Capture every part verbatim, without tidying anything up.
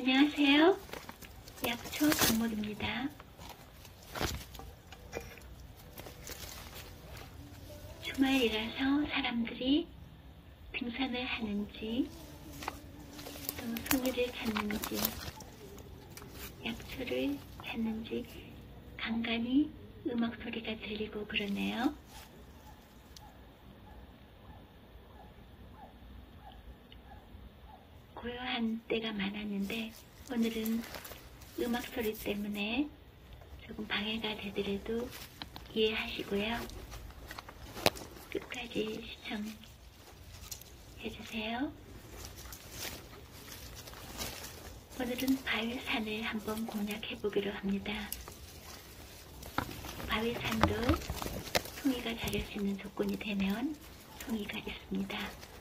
안녕하세요. 약초 강목입니다. 주말이라서 사람들이 등산을 하는지 또 송이를 찾는지 약초를 찾는지 간간히 음악 소리가 들리고 그러네요. 고요한 때가 많았는데 오늘은 음악 소리 때문에 조금 방해가 되더라도 이해하시고요. 끝까지 시청해주세요. 오늘은 바위산을 한번 공략해보기로 합니다. 바위산도 송이가 자랄 수 있는 조건이 되면 송이가 있습니다.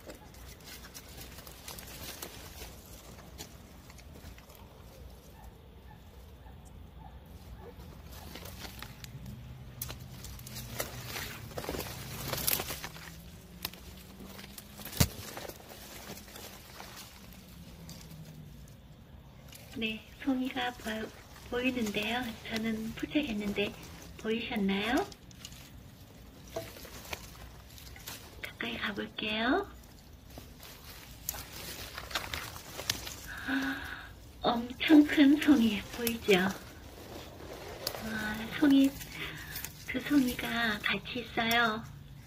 네, 송이가 보, 보이는데요. 저는 포착했는데 보이셨나요? 가까이 가볼게요. 엄청 큰 송이 보이죠? 아, 송이, 두 송이가 같이 있어요.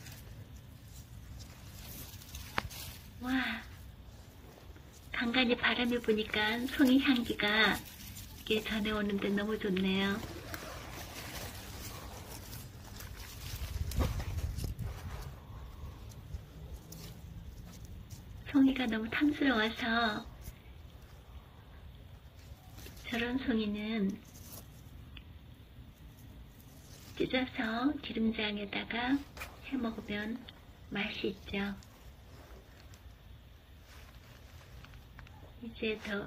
와, 간간히 바람이 부니까 송이 향기가 이게 전해오는데 너무 좋네요. 송이가 너무 탐스러워서 저런 송이는 찢어서 기름장에다가 해먹으면 맛이 있죠. 이제 더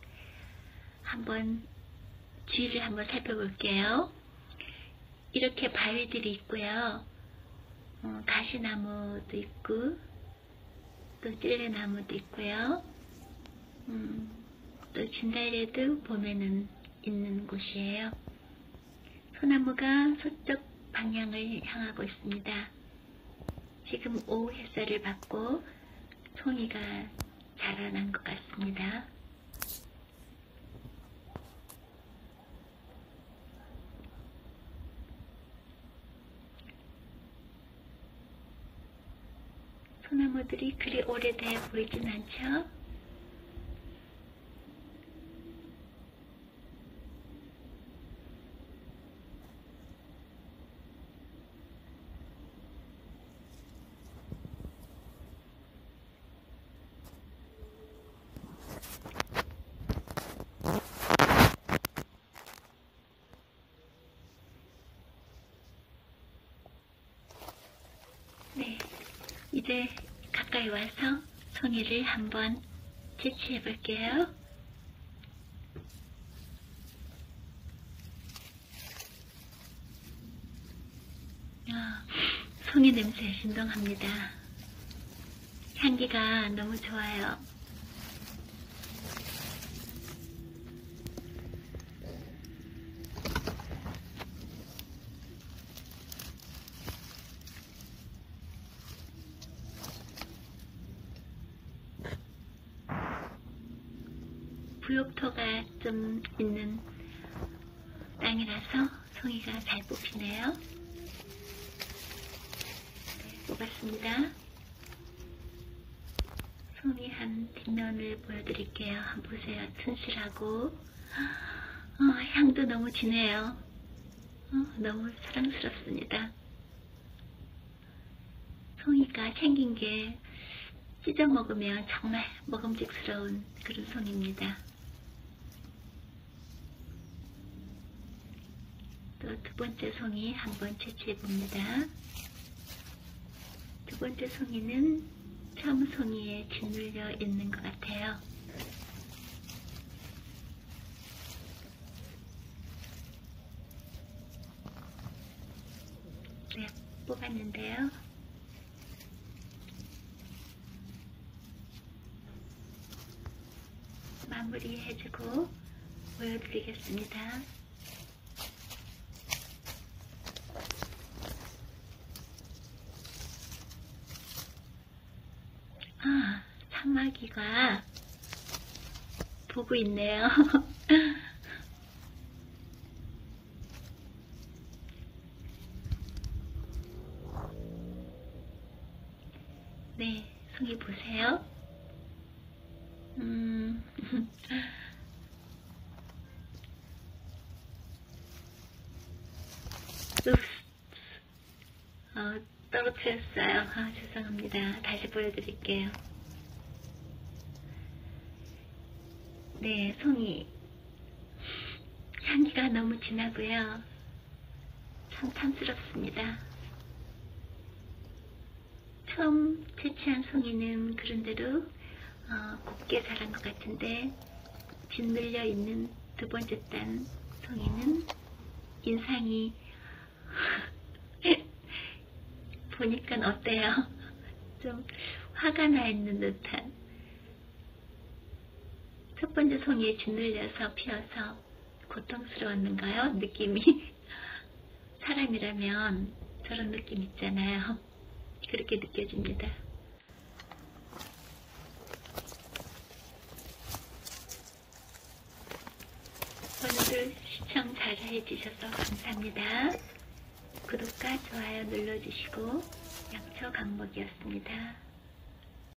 한번 주위를 한번 살펴볼게요. 이렇게 바위들이 있고요. 어, 가시나무도 있고 또 찔레나무도 있고요. 음, 또 진달래도 봄에는 있는 곳이에요. 소나무가 서쪽 방향을 향하고 있습니다. 지금 오후 햇살을 받고 송이가 자라난 것 같습니다. 소나무들이 그리 오래돼 보이진 않죠? 네, 이제 가까이 와서 송이를 한번 채취해 볼게요. 아, 송이 냄새 신동합니다. 향기가 너무 좋아요. 부욕토가 좀 있는 땅이라서 송이가 잘 뽑히네요. 네, 뽑았습니다. 송이 한 뒷면을 보여드릴게요. 한번 보세요. 튼실하고 어, 향도 너무 진해요. 어, 너무 사랑스럽습니다. 송이가 생긴 게 찢어 먹으면 정말 먹음직스러운 그런 송이입니다. 또 두 번째 송이 한번 채취해 봅니다. 두 번째 송이는 처음 송이에 짓눌려 있는 것 같아요. 네, 뽑았는데요. 마무리해주고 보여드리겠습니다. 아, 사마귀가 보고 있네요. 네, 송이 보세요. 음, 어, 떨어뜨렸어요. 아, 죄송합니다. 다시 보여드릴게요. 네, 송이 향기가 너무 진하고요. 참 탐스럽습니다. 처음 채취한 송이는 그런대로 어, 곱게 자란 것 같은데 짓눌려 있는 두 번째 단 송이는 인상이 보니까 어때요? 좀 화가 나 있는 듯한. 첫 번째 송이에 짓눌려서 피어서 고통스러웠는가요? 느낌이. 사람이라면 저런 느낌 있잖아요. 그렇게 느껴집니다. 오늘도 시청 잘 해주셔서 감사합니다. 구독과 좋아요 눌러주시고 약초 강목이었습니다.